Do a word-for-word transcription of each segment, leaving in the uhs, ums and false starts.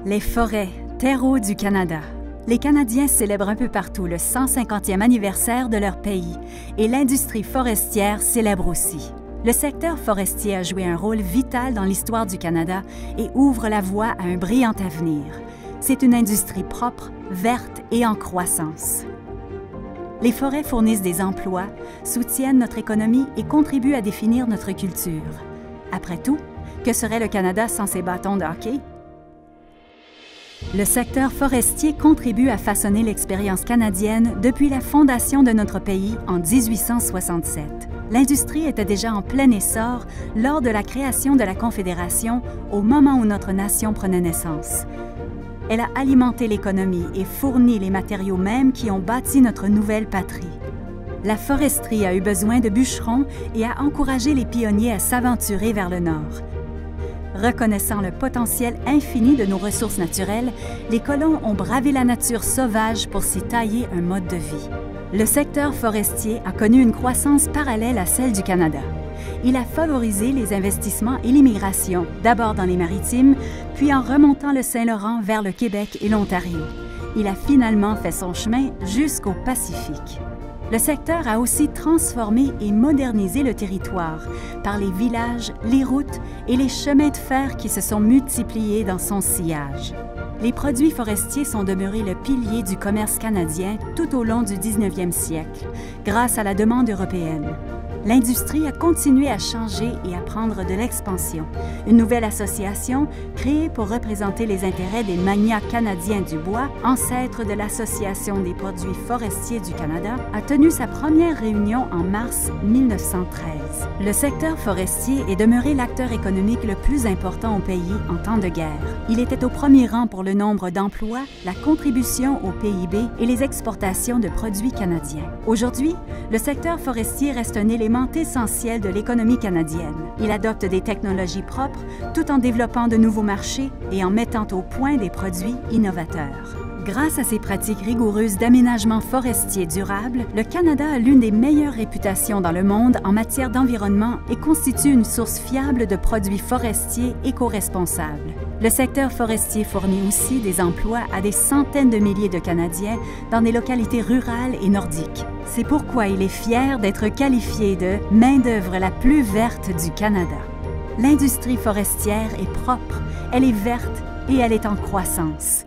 Les forêts, terreau du Canada. Les Canadiens célèbrent un peu partout le cent cinquantième anniversaire de leur pays et l'industrie forestière célèbre aussi. Le secteur forestier a joué un rôle vital dans l'histoire du Canada et ouvre la voie à un brillant avenir. C'est une industrie propre, verte et en croissance. Les forêts fournissent des emplois, soutiennent notre économie et contribuent à définir notre culture. Après tout, que serait le Canada sans ses bâtons de hockey? Le secteur forestier contribue à façonner l'expérience canadienne depuis la fondation de notre pays en mille huit cent soixante-sept. L'industrie était déjà en plein essor lors de la création de la Confédération au moment où notre nation prenait naissance. Elle a alimenté l'économie et fourni les matériaux mêmes qui ont bâti notre nouvelle patrie. La foresterie a eu besoin de bûcherons et a encouragé les pionniers à s'aventurer vers le nord. Reconnaissant le potentiel infini de nos ressources naturelles, les colons ont bravé la nature sauvage pour s'y tailler un mode de vie. Le secteur forestier a connu une croissance parallèle à celle du Canada. Il a favorisé les investissements et l'immigration, d'abord dans les maritimes, puis en remontant le Saint-Laurent vers le Québec et l'Ontario. Il a finalement fait son chemin jusqu'au Pacifique. Le secteur a aussi transformé et modernisé le territoire par les villages, les routes et les chemins de fer qui se sont multipliés dans son sillage. Les produits forestiers sont demeurés le pilier du commerce canadien tout au long du dix-neuvième siècle, grâce à la demande européenne. L'industrie a continué à changer et à prendre de l'expansion. Une nouvelle association, créée pour représenter les intérêts des magnats canadiens du bois, ancêtre de l'Association des produits forestiers du Canada, a tenu sa première réunion en mars mille neuf cent treize. Le secteur forestier est demeuré l'acteur économique le plus important au pays en temps de guerre. Il était au premier rang pour le nombre d'emplois, la contribution au P I B et les exportations de produits canadiens. Aujourd'hui, le secteur forestier reste un élément essentiel de l'économie canadienne. Il adopte des technologies propres tout en développant de nouveaux marchés et en mettant au point des produits innovateurs. Grâce à ses pratiques rigoureuses d'aménagement forestier durable, le Canada a l'une des meilleures réputations dans le monde en matière d'environnement et constitue une source fiable de produits forestiers éco-responsables. Le secteur forestier fournit aussi des emplois à des centaines de milliers de Canadiens dans des localités rurales et nordiques. C'est pourquoi il est fier d'être qualifié de « main-d'œuvre la plus verte du Canada ». L'industrie forestière est propre, elle est verte et elle est en croissance.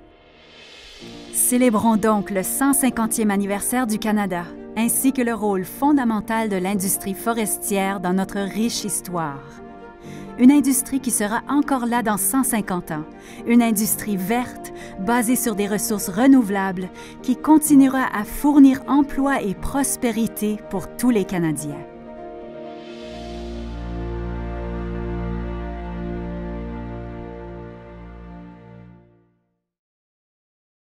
Célébrons donc le cent cinquantième anniversaire du Canada, ainsi que le rôle fondamental de l'industrie forestière dans notre riche histoire. Une industrie qui sera encore là dans cent cinquante ans, une industrie verte, basée sur des ressources renouvelables, qui continuera à fournir emploi et prospérité pour tous les Canadiens.